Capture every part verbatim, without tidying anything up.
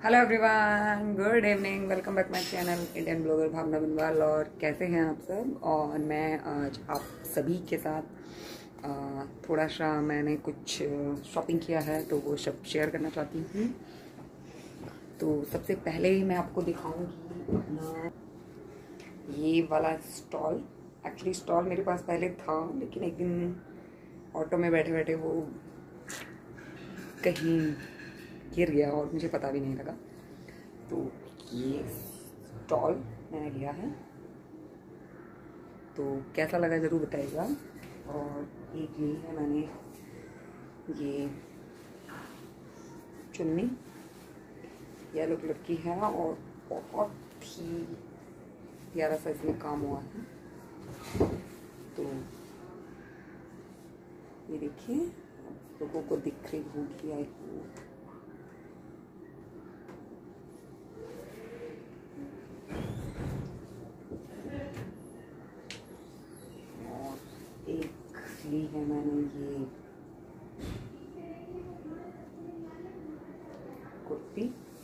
Hello everyone, good evening. Welcome back my channel Indian blogger Bhavna Banwal. और कैसे हैं आप सब। और मैं आज आप सभी के साथ आ, थोड़ा सा मैंने कुछ शॉपिंग किया है तो वो सब शेयर करना चाहती हूँ। तो सबसे पहले ही मैं आपको दिखाऊंगी अपना ये वाला स्टॉल। एक्चुअली स्टॉल मेरे पास पहले था, लेकिन एक दिन ऑटो में बैठे बैठे वो कहीं गिर गया और मुझे पता भी नहीं लगा। तो ये स्टॉल मैंने लिया है, तो कैसा लगा ज़रूर बताइएगा। और एक ये है, मैंने ये चुन्नी येलो कलर की है और बहुत ही प्यारा सा इसमें काम हुआ है। तो ये देखिए, लोगों को दिख रही होगी आई होप। ली है मैंने ये कुर्ती।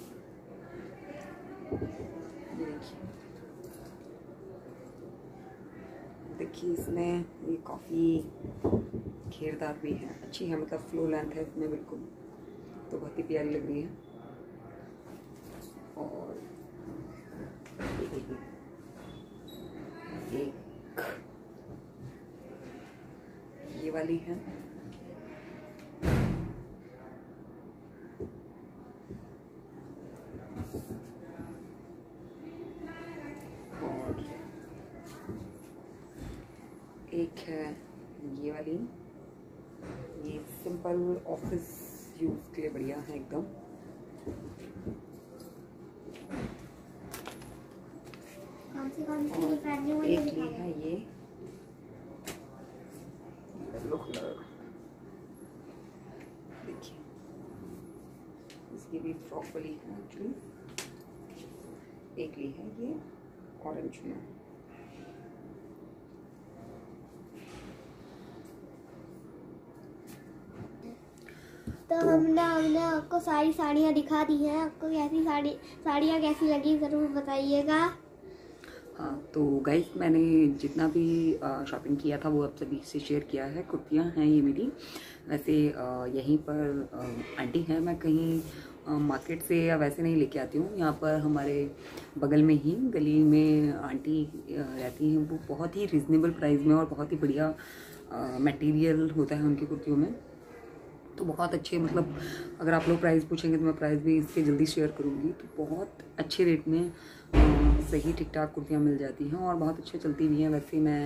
देखिए देखिए इसमें ये काफ़ी घेरदार भी है, अच्छी है, मतलब फ्लो लेंथ है इसमें बिल्कुल, तो बहुत ही प्यारी लग रही है। और एक ये वाली है, और एक है ये वाली। ये सिंपल ऑफिस यूज के लिए बढ़िया है एकदम। कौन सी कौन सी और एक ली है ये देखिए, इसकी भी फ्रॉक वाली है एक्चुअली। एक ली है ये ऑरेंज में। तो हमने हमने आपको सारी साड़ियाँ दिखा दी हैं। आपको कैसी साड़ी साड़ियाँ कैसी लगी ज़रूर बताइएगा। हाँ, तो गाइस मैंने जितना भी शॉपिंग किया था वो आप सभी से शेयर किया है। कुर्तियाँ हैं ये मेरी। वैसे यहीं पर आंटी हैं, मैं कहीं मार्केट से या वैसे नहीं लेके आती हूँ। यहाँ पर हमारे बगल में ही गली में आंटी रहती हैं। वो बहुत ही रिजनेबल प्राइस में और बहुत ही बढ़िया मटेरियल होता है उनकी कुर्तियों में, तो बहुत अच्छे, मतलब अगर आप लोग प्राइस पूछेंगे तो मैं प्राइस भी इसके जल्दी शेयर करूँगी। तो बहुत अच्छे रेट में आ, सही ठीक ठाक कुर्तियाँ मिल जाती हैं और बहुत अच्छे चलती भी हैं। वैसे मैं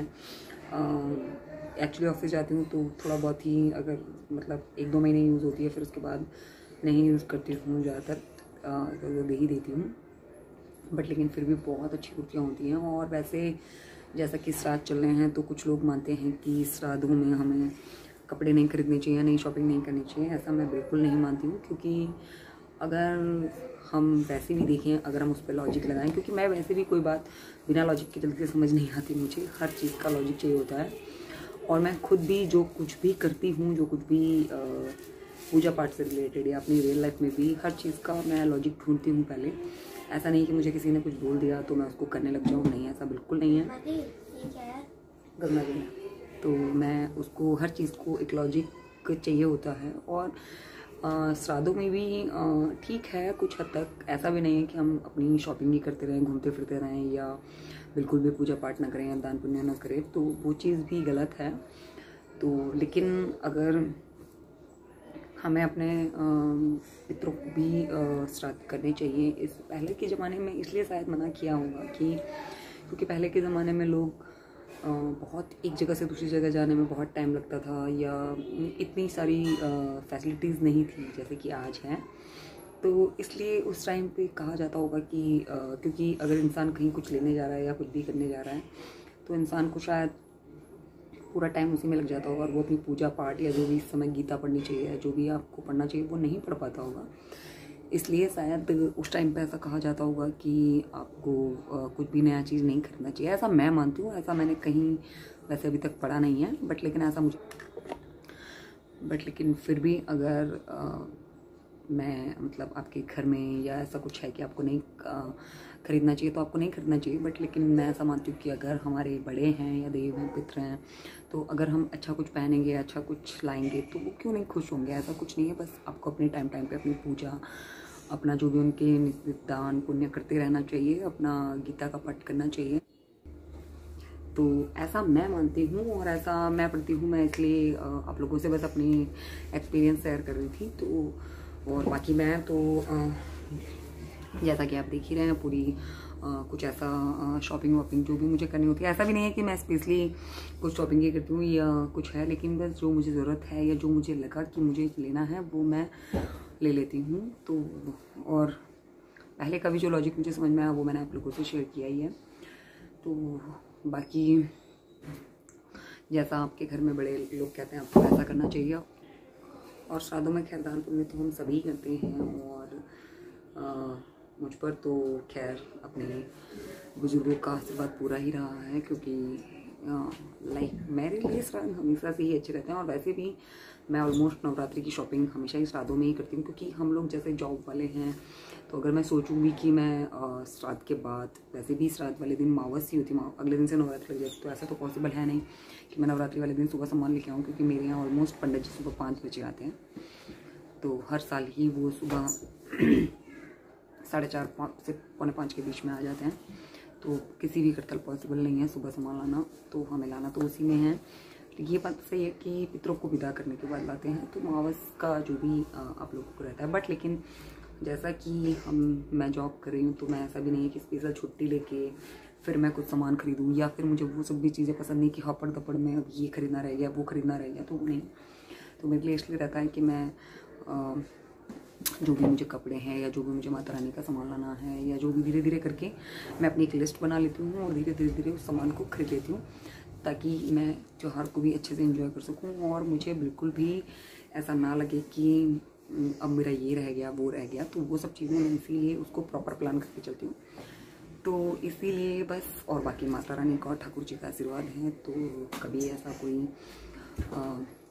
एक्चुअली ऑफिस जाती हूँ तो थोड़ा बहुत ही, अगर मतलब एक दो महीने यूज़ होती है, फिर उसके बाद नहीं यूज़ करती हूँ ज़्यादातर, तो दे ही देती हूँ। बट लेकिन फिर भी बहुत अच्छी कुर्तियाँ होती हैं। और वैसे जैसा कि श्राद्ध चल रहे हैं तो कुछ लोग मानते हैं कि श्राद्धों में हमें कपड़े नहीं खरीदने चाहिए, नई शॉपिंग नहीं करनी चाहिए। ऐसा मैं बिल्कुल नहीं मानती हूँ, क्योंकि अगर हम वैसे भी देखें, अगर हम उस पर लॉजिक लगाएं, क्योंकि मैं वैसे भी कोई बात बिना लॉजिक के जल्दी से समझ नहीं आती, मुझे हर चीज़ का लॉजिक चाहिए होता है। और मैं खुद भी जो कुछ भी करती हूँ, जो कुछ भी पूजा पाठ से रिलेटेड या अपनी रियल लाइफ में भी, हर चीज़ का मैं लॉजिक ढूंढती हूँ पहले। ऐसा नहीं कि मुझे किसी ने कुछ बोल दिया तो मैं उसको करने लग जाऊँ, नहीं, ऐसा बिल्कुल नहीं है। गंगा जी, तो मैं उसको हर चीज़ को एक लॉजिक चाहिए होता है। और श्राद्धों में भी ठीक है कुछ हद तक, ऐसा भी नहीं है कि हम अपनी शॉपिंग ही करते रहें, घूमते फिरते रहें, या बिल्कुल भी पूजा पाठ ना करें या दान पुण्य ना करें, तो वो चीज़ भी गलत है। तो लेकिन अगर हमें अपने पितरों को भी श्राद्ध करने चाहिए। इस पहले के ज़माने में इसलिए शायद मना किया होगा कि क्योंकि पहले के ज़माने में लोग बहुत एक जगह से दूसरी जगह जाने में बहुत टाइम लगता था, या इतनी सारी फैसिलिटीज़ नहीं थी जैसे कि आज हैं। तो इसलिए उस टाइम पे कहा जाता होगा कि क्योंकि अगर इंसान कहीं कुछ लेने जा रहा है या कुछ भी करने जा रहा है तो इंसान को शायद पूरा टाइम उसी में लग जाता होगा, और वो अपनी पूजा पाठ या जो भी समय गीता पढ़नी चाहिए, जो भी आपको पढ़ना चाहिए, वो नहीं पढ़ पाता होगा। इसलिए शायद उस टाइम पे ऐसा कहा जाता होगा कि आपको आ, कुछ भी नया चीज़ नहीं खरीदना चाहिए। ऐसा मैं मानती हूँ, ऐसा मैंने कहीं वैसे अभी तक पढ़ा नहीं है, बट लेकिन ऐसा मुझे बट लेकिन फिर भी अगर आ, मैं मतलब आपके घर में या ऐसा कुछ है कि आपको नहीं ख़रीदना चाहिए तो आपको नहीं खरीदना चाहिए, बट लेकिन मैं ऐसा मानती हूँ कि अगर हमारे बड़े हैं या देव हैं पितर हैं तो अगर हम अच्छा कुछ पहनेंगे, अच्छा कुछ लाएंगे तो वो क्यों नहीं खुश होंगे। ऐसा कुछ नहीं है, बस आपको अपने टाइम टाइम पे अपनी पूजा, अपना जो भी उनके नित्य दान पुण्य करते रहना चाहिए, अपना गीता का पाठ करना चाहिए। तो ऐसा मैं मानती हूँ और ऐसा मैं पढ़ती हूँ। मैं इसलिए आप लोगों से बस अपनी एक्सपीरियंस शेयर कर रही थी। तो और बाकी मैं तो जैसा कि आप देख ही रहे हैं पूरी आ, कुछ ऐसा शॉपिंग वॉपिंग जो भी मुझे करनी होती है, ऐसा भी नहीं है कि मैं स्पेशली कुछ शॉपिंग ही करती हूँ या कुछ है, लेकिन बस जो मुझे ज़रूरत है या जो मुझे लगा कि मुझे लेना है वो मैं ले लेती हूँ। तो और पहले का भी जो लॉजिक मुझे समझ में आया वो मैंने आप लोगों से शेयर किया ही है। तो बाकी जैसा आपके घर में बड़े लोग कहते हैं आपको ऐसा करना चाहिए। और श्राद्धों में खैर दान पुण्य तो हम सभी करते हैं और आ, मुझ पर तो खैर अपने बुजुर्गों का आशीर्वाद पूरा ही रहा है, क्योंकि लाइक मेरे लिए श्राद्ध हमेशा से ही अच्छे रहते हैं। और वैसे भी मैं ऑलमोस्ट नवरात्रि की शॉपिंग हमेशा ही श्राद्धों में ही करती हूँ, क्योंकि हम लोग जैसे जॉब वाले हैं तो अगर मैं सोचूँ भी कि मैं श्राद्ध के बाद, वैसे भी श्राद्ध वाले दिन मावस ही होती है, अगले दिन से नवरात्रि लग जाती, तो ऐसा तो पॉसिबल है नहीं कि मैं नवरात्रि वाले दिन सुबह सामान लेके आऊँ, क्योंकि मेरे यहाँ ऑलमोस्ट पंडित जी सुबह पाँच बजे आते हैं। तो हर साल ही वो सुबह साढ़े चार पाँच से पौने पाँच के बीच में आ जाते हैं। तो किसी भी करतल पॉसिबल नहीं है सुबह सामान लाना, तो हमें लाना तो उसी में है। ये बात सही है कि पितरों को विदा करने के बाद लाते हैं, तो मावस का जो भी आप लोगों को रहता है। बट लेकिन जैसा कि हम मैं जॉब कर रही हूँ तो मैं ऐसा भी नहीं है कि स्पेशल छुट्टी लेके फिर मैं कुछ सामान खरीदूँ, या फिर मुझे वो सब भी चीज़ें पसंद नहीं कि हपड़ दपड़ में अब ये खरीदना रह गया वो खरीदना रह गया, तो नहीं। तो मेरे लिए इसलिए रहता है कि मैं आ, जो भी मुझे कपड़े हैं या जो भी मुझे माता रानी का सामान लाना है या जो भी धीरे धीरे करके मैं अपनी एक लिस्ट बना लेती हूँ और धीरे धीरे धीरे उस सामान को खरीद लेती हूँ, ताकि मैं त्योहार को भी अच्छे से एंजॉय कर सकूँ और मुझे बिल्कुल भी ऐसा ना लगे कि अब मेरा ये रह गया वो रह गया। तो वो सब चीज़ें मैं इसीलिए उसको प्रॉपर प्लान करके चलती हूँ। तो इसीलिए बस, और बाकी माता रानी का और ठाकुर जी का आशीर्वाद है तो कभी ऐसा कोई आ,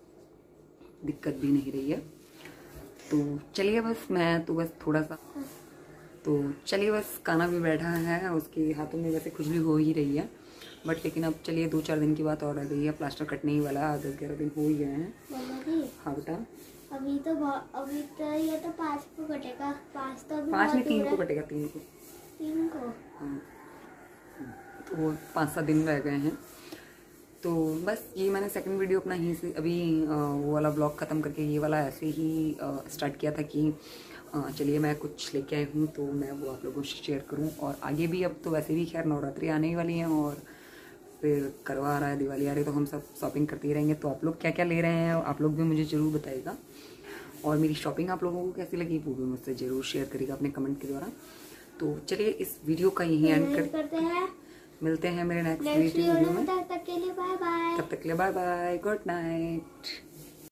दिक्कत भी नहीं रही है। तो चलिए बस मैं तो बस थोड़ा सा तो चलिए बस काना भी बैठा है, उसके हाथों में वैसे खुजली हो ही रही है, बट लेकिन अब चलिए दो चार दिन की बात और रह गई है, प्लास्टर कटने ही वाला है, दस ग्यारह दिन हो ही गए हैं। हाँ बेटा, अभी तो अभी तो ये तो पाँच को कटेगा, पाँच तो अभी पाँच में तीन को कटेगा, तीन को तीन को हाँ, तो वो पाँच सात दिन रह गए हैं। तो बस ये मैंने सेकंड वीडियो अपना ही से अभी वो वाला ब्लॉग ख़त्म करके ये वाला ऐसे ही स्टार्ट किया था कि चलिए मैं कुछ लेके आई हूँ तो मैं वो आप लोगों से शेयर करूँ। और आगे भी अब तो वैसे भी खैर नवरात्रि आने ही वाली हैं और फिर करवा आ रहा है, दिवाली आ रही है, तो हम सब शॉपिंग करते ही रहेंगे। तो आप लोग क्या क्या ले रहे हैं आप लोग भी मुझे ज़रूर बताइएगा, और मेरी शॉपिंग आप लोगों को कैसी लगी वो भी मुझसे ज़रूर शेयर करिएगा अपने कमेंट के द्वारा। तो चलिए इस वीडियो का यहीं एंड कर, करते हैं, मिलते हैं मेरे नेक्स्ट वीडियो में। तब तक के लिए बाय बाय, तब तक के लिए बाय बाय, गुड नाइट।